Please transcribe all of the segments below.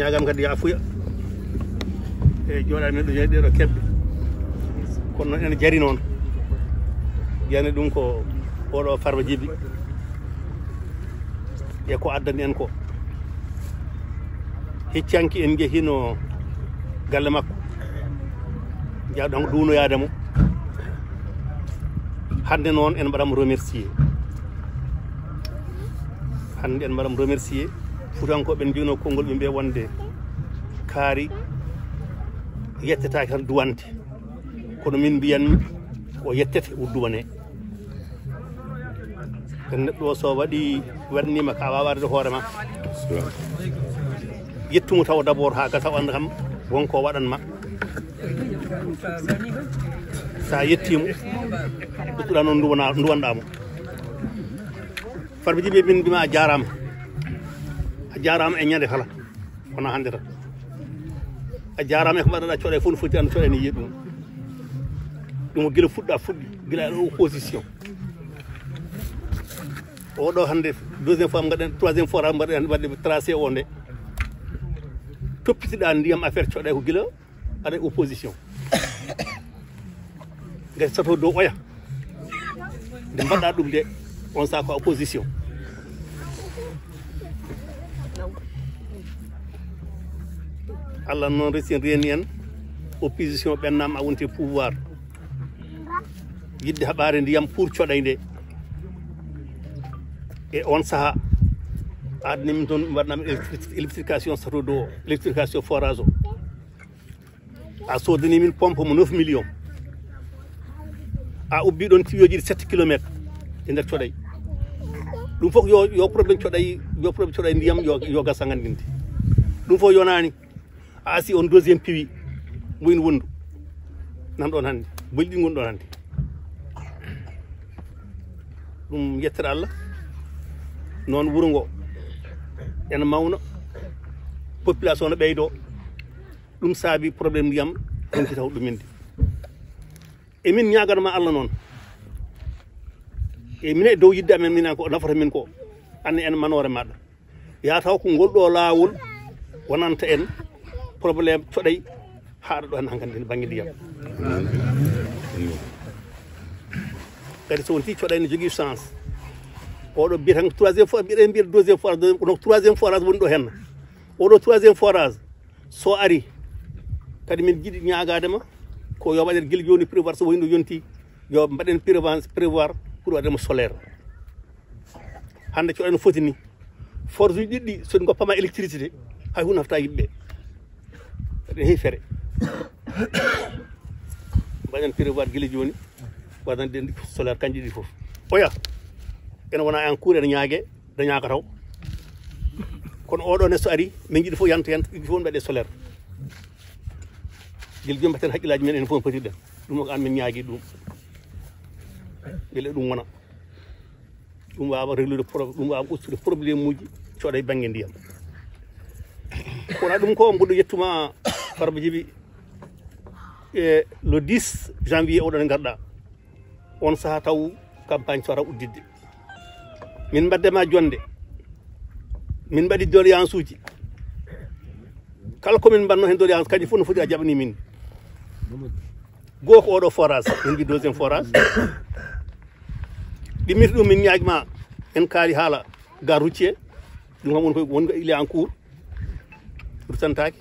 ñagam kadi ya fuya e joɗa men ɗo jeeyi ɗeɗo kebɓe kono noon ene jari noon jani ɗum ko oɗo Farba Djiby e ko addani en ko hiccanki en jeehino galle makko jawɗon ko duunoyademo hande noon en mbaɗamo remercier hande en mbaɗamo remercier futankoɓe en jogino konngol ɓe mbiya wonde kaari yettetake tan duwante kono min mbiyanmi o yettete o duwane en neɗɗo o so waɗi waɗnima ka wawa warde hoore ma yettumo taw d' abord ha gasa anda kam wonko waɗanma sa yettimo ɗuɗɗuɗa noon duwanɗamo Farba Djiby min mbima a jarama e ñande kala kono hande tan a jarama e ko mbaɗaɗa coɗe fof no foti anda coɗe ne yiya ɗum ɗum guila fuɗɗi guila ɗo opposition oɗo hande deuxiéme fois mbaɗen troisiéme fois mbaɗen wadde tracé o nde toppitiɗa ndiyam affaire coɗe ko guila aɗa opposition gati sato dow oya nde mbaɗɗa ɗum de on sa ko opposition Allah noon resi reni en opposition ɓennama a wonte pouvoir yidde haɓare ndiyam pour coɗay nde e on saaha adni min toon mbaɗnami électrification sato dow électrification forage o a sodani min pompe mo 9 millions a ubbi ɗon tuyauji ɗi 7 kilométre e nder coɗay ɗum fof yo probléme coɗay ndiyam yo gasa gandinte ɗum fof yonani a asi on deuxiéme puits mo ina wondu nan ɗon hannde bolɗi ɗi gonɗon hannde ɗum yettere Allah noon wuro ngo ene mawna population no ɓeydo ɗum saabi probléme ndiyam ɗonki taw ɗuminde emin ñaganma Allah noon e mine dow yidde amen minen ko nafata min ko anne en manore maɗa ya taw ko ngol ɗo laawol wonanta en probléme coɗay haɗa ɗo hen hankkandi banggue ndiyam kadi so wonti coɗay ne jogui chance oɗo biya tan troisiéme fois mbiɗen mbiya deuxiéme forage kono troisiéme forage woni ɗo henna oɗo troisiéme forage so ari kadi min jiiɗi ñagadema ko yo waɗen guila joni prévoir so woni ɗo yonti yo mbaɗen prévoir pour waɗemo solaire hande coɗen no foti ni forage uji ɗiɗɗi soɗi goppama électricité hay hunde nafta yimɓeɓe waɗen heewi feere mbaɗen prévoir guila joni waɗan ɗen solaire kanji ɗiɗi foof oya ene wona en cour ene ñaague dañaka taw kono oɗo ne so ari min jiiɗi fof yanta il faut mbaɗe solaire guila joni mbatten haqqillaji men ene fof potiɗen ɗum ko an min ñaagui ɗum beele ɗum wona ɗum wawa réglude ɗum wawa ustude probléme uji coɗa e banggue ndiyam kono ɗum ko mboɗo yettuma Farba Djiby e le 10 janvier oɗon e garɗa on saaha taw campagne sowata uddidde min mbaddema jonde min mbaɗi doléance uji kala komin mbanno hen doléance kañum fof no foti a jaɓani min goho ko oɗo forage min mbi deuxiéme forage ɗimmita ɗum min ñaagima en kaali haala gare routier ɗum kam woni wonko il est en cours ruttantaki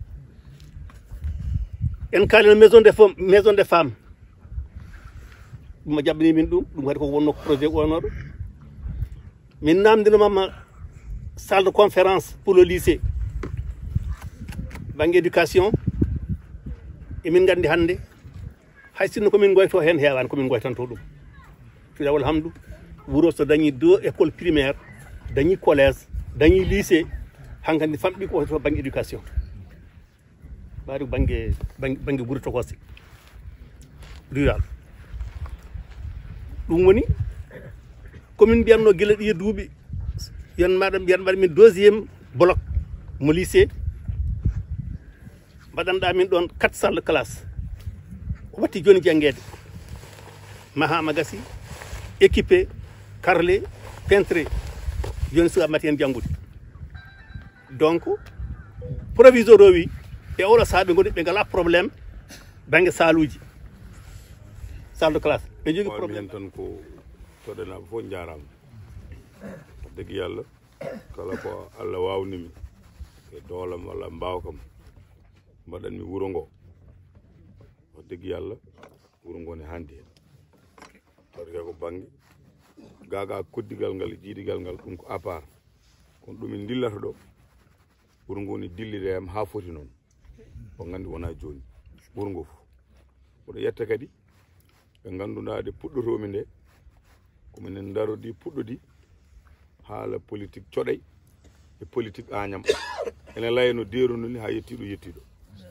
en kaali no maison des femmes ɗum a jaɓani min ɗum kadi koko wonno ko projet onoɗo min namdinomama salle de conférence pour le lycée banggue éducation emin gandi hande hay sinno komin goyto hen heewani komin goytanto ɗum fiɗa alhamdu wuro so dañi 2 école primaire dañi collège dañi lycée hankkandi famɗi ko to banggue éducation ɓaari banggue ɓuuri tokose rural ɗum woni komin mbiyatno guila ɗiya duuɓi yon mbaɗa min deuxiéme bloc mo lycée mbaɗanɗa min ɗon 4 salles de classe o watti joni jangguede mahama gasi équipé carrelé peintré joni suka mati hen janggude donc proviseur o wi e oɗo saaha ɓe goni ɓe ngala probléme banggue saluji salle de classe ɓe jogui probléme tan ko toɗenaɓe fof jarama degui yallah kala ko Allah wawnimi e doolam walla mbawkam mbaɗanmi wuuro ngo degui yallah wuuro ngo ne handi hen tawde ko banggue gaga koddigal ngal e jiidigal ngal ɗum ko à part kono ɗum en dillata ɗo wuuro ngo ne dillide ham ha foti noon o gandi wona joni wuuro ngo fof oɗo yetta kadi ɓe ganduɗa de puɗɗotomi nde kominen darodi puɗɗodi haala politique coɗay e politique Agnam ene layno derononi ha yettiɗo yettiɗo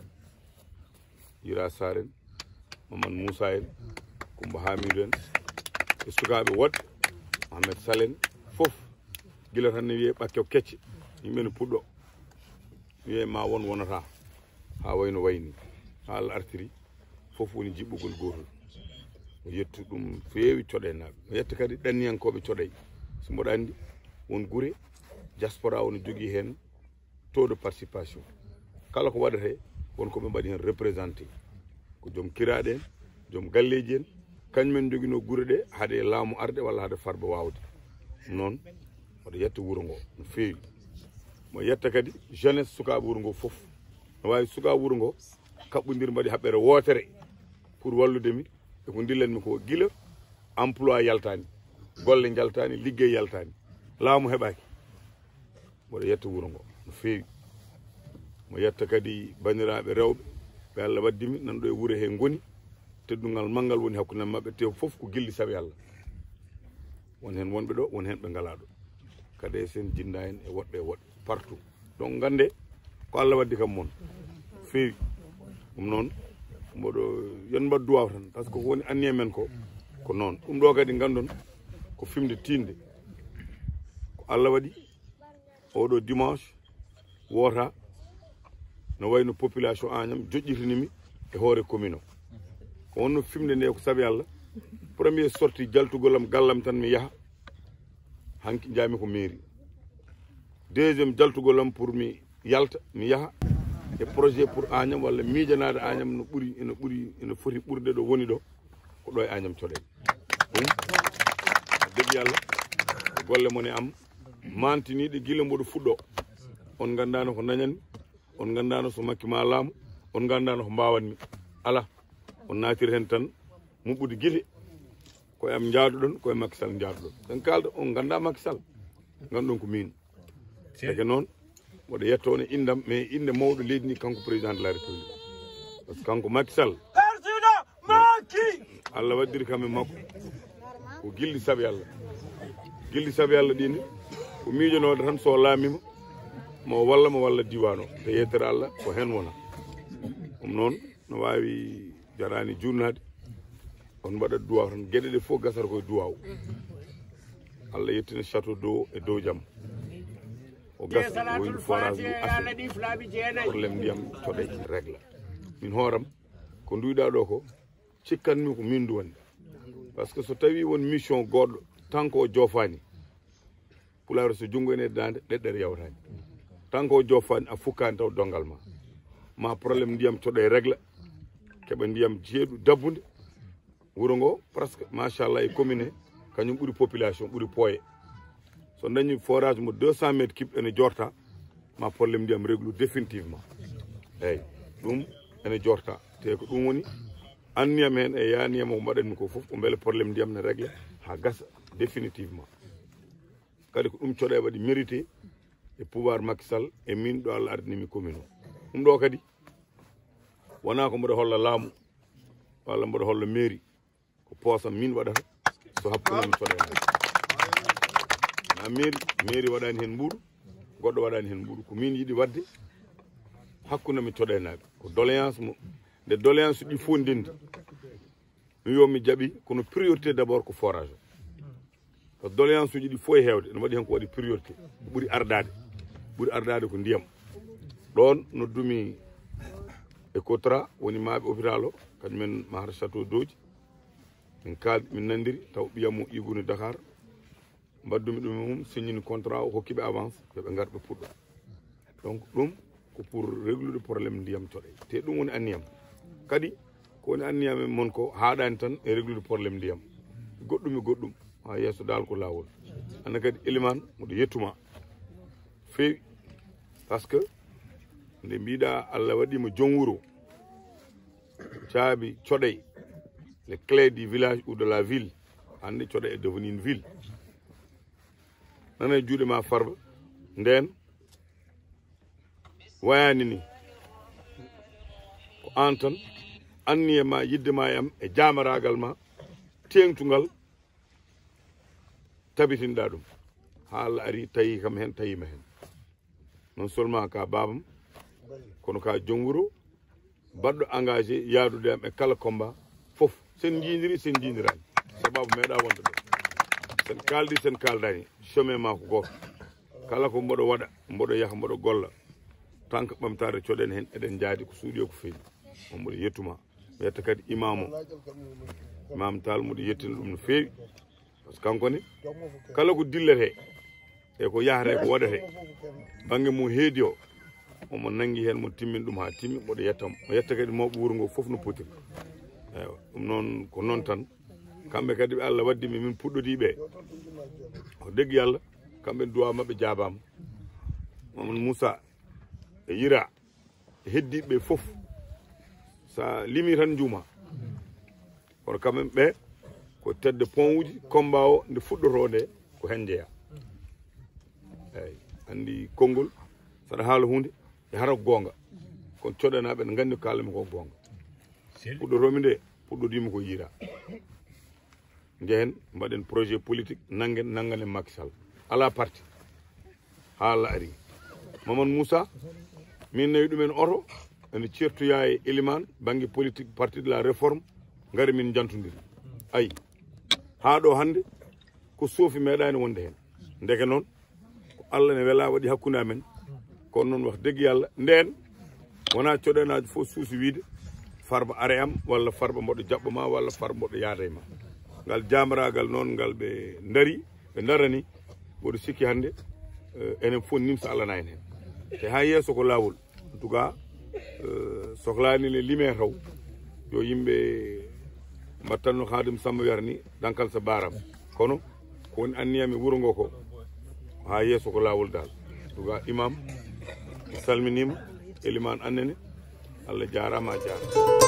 Yira Sarr en Mamadou Moussa en Coumba Hamidou en e sukaɓe woɗɓe Ahmed Salen fof gila tan ne wiye ɓakke kecce yimɓe ne puɗɗo wiye ma won wonata ha wayno wayni ha Allah artiri fof woni jiɓɓugol gotol o yettu ɗum feewi coɗe naɓe o yetta kadi ɗanniyankoɓe coɗay so mboɗo andi won guure diaspora wona jogui hen taux de participation kala ko waɗate wonko ɓe mbaɗi hen représenté ko joom kiraɗe en joom galleji en kañumen joguino guure ɗe haade laamu arde walla haade farba wawde noon oɗo yetta wuuro ngo no feewi mo yetta kadi jeunesse sukaɓe wuuro ngo foof no wawi sukaɓe wuuro ngo kaɓɓodir mbaɗi haɓɓere wootere pour walludemi eko dillanmi ko guila emploi yaltani golle jaltani liggey yaltani laamu heɓaki mboɗo yetta wuuro ngo no feewi mo yetta kadi bandiraɓe rewɓe ɓe Allah waddimi nanɗo e wuuro he goni teddugal manggal woni hakkude mabɓe te foof ko gilli saabi Allah won hen wonɓe ɗo won hen ɓe ngala ɗo kadi sen jinda hen e woɗɓe e woɗɓe partout donc gande ko Allah waddi kam moon feewi ɗum noon mboɗo yon mbad duwaw tan par ce que ko woni anniye men ko noon ɗum ɗo kadi gandon ko fimde tinde ko Allah waɗi oɗo dimanche woota no wayno population Agnam joƴƴitinimi e hoore commune o ko wonno fimde nde ko saabi Allah premier sortie jaltugolam gallam tan mi yaha hanki jaami ko mairie deuxiéme jaltugolam pour mi yalta mi yaha e projet pour Agnam walla miijanade Agnam no ɓuuri ene foti ɓurde ɗo woni ɗo ko ɗo e Agnam coɗen ɗum degui Yallah golle mon e am mantiniɗe guila mboɗo fuɗɗo on gandano ko dañanmi on gandano so makki ma laamu on gandano ko mbawanmi ala on natir hen tan muɓɓude guite koye am jaaduɗon koye Macky Sall jaaduɗon sen kalda on ganda Macky Sall ganduɗon ko min eke noon mboɗo yetto on e indam mais inde mawɗo leydi ndi kanko président de la république par ce que kanko Macky Sall Allah waddiri kam e makko ko gilli saabi Allah ɗini ko miijonode tan so laamima mo walla diwan o te yettere Allah ko hen wona ɗum noon no wawi jarani jurnade on mbaɗat duwaw tan gueɗe ɗe fof gasata koye duwaw Allah yettina château d'eau e dow jaam o gasa woyno forage ndu ase probléme ndiyam coɗe régla min hooram ko duyɗa ɗo ko cikkanmi ko min duwande par ce que so tawi won mission goɗɗo tant que o joofani pulaar so jungo ene dande ɗeɗɗere yawtani tant que o joofani a fukkani taw dongal ma probléme ndiyam coɗe régla keɓa ndiyam jeeɗu dabbude wuuro ngo presque machallah e commune he kañum ɓuuri population ɓuuri pooye so dañi forage mo 200 métres cube ene jorta ma probléme ndiyam réglu définitivement eyyi ɗum ene jorta te ko ɗum woni anniyam hen e yaniyam ko mbaɗanmi ko foof ko beele probléme ndiyam ne régla ha gasa définitivement kadi ko ɗum coɗe waɗi mérité e pouvoir Macky Sall e min ɗo Allah ardinimi commune o ɗum ɗo kadi wona ko mboɗo holla laamu walla mboɗo holla mairie ko poosam min waɗata so hakkunami coɗe na mairie waɗani hen mbuɗu goɗɗo waɗani hen mbuɗu ko min yiiɗi wadde hakkunami coɗenaɓe ko doléance mo nde doléance ɗi fof ndindi mi yo mi jaaɓi kono priorité d' abord ko forage o par ce que doléance uji ɗi fof e hewde ne waɗi hen ko waɗi priorité ko ɓuuri ardade ko ndiyam ɗon noddumi e Cotra woni maaɓe hôpital o kañumen mahata château doji min kaldi min nandiri taw ɓiyam o iguni Dakar mbaddumi ɗum e mum signini contrat o hokkiɓe avance yoɓe garɓe puɗɗo donc ɗum ko pour réglude probléme ndiyam coɗe te ɗum woni anniyam kadi ko woni anniyam mon ko haɗani tan e réglude probléme ndiyam goɗɗum e goɗɗum ha yesso dal ko lawol anda kadi éliman moɗo yettuma feewi par ce que nde mbiɗa Allah waɗimo joom wuro caabi coɗey les clés du village ou de la ville hande coɗe est devenu une ville nana e juuɗe ma Farba nden wayani ni ko an tan anniye ma yidde ma am e jamaragal ma tengtugal tabitinɗa ɗum ha Allah ari tawi kam hen tawima hen non seulement ka babam kono ka joom wuro baɗɗo engagé yaadude am e kala combat fof sen jindiri sen jindirani sababu meeɗa wonta ɗo sen kaldi sen kaldani chemin ma ko goto kala ko mboɗo waɗa mboɗo yaha mboɗo golla tant que ɓamtare coɗen hen eɗen jaadi ko suuɗi o ko feewi on mboɗo yettuma mi yetta kadi imam o imam Tall mboɗo yettina ɗum no feewi par ce que kankone kala ko dillete e ko yahate ko waɗate banggue mo heedi o omo nangi hen mo timmin ɗum ha timmi mboɗo yettamo o yetta kadi mawɓe wuuro ngo foof no potiri eywa ɗum noon ko noon tan kamɓe kadi ɓe Allah waddimi min puɗɗodiɓe o deggi Allah kamɓe duwa mabɓe jaabama Mamadou Moussa e Yira e heddiɓe fof sa limi tan juuma kono kamɓe ɓe ko tedde pont uji combat o nde fuɗɗoto nde ko hen jeeya eyyi andi konngol saɗa haala hunde e hara gonga kono coɗanaɓe ne gandi ko kalami ko gonga puɗɗotomi nde puɗɗodimi ko Yira jehen mbaɗen projet politique nangen e Macky Sall ala parti ha Allah ari Mamadou Moussa min nawi ɗumen oto ene certoya e Elimane banggue politique parti de la réforme gari min jantodiri ayi ha ɗo hande ko soofi meeɗani wonde hen ndeke noon ko Allah ne wela waɗi hakkude amen kono noon wax degg Yallah nden wona coɗenaji fof suusi wiide Farba are am walla Farba mboɗo jaɓɓo ma walla Farba mboɗo yaada e ma ngal jamaragal noon ngal ɓe daari ɓe darani mboɗo sikki hande enen fof nimsa Allah na en hen te ha yesso ko lawol en tout cas sohlani le lime taw yo yimɓe mbattanno Khadim Samba wiyata ni dankal sa baram kono ko woni anniyam e wuuro ngo ko ha yesso ko lawol dal en tout cas imam salminima Elimane annene Allah jarama a jarama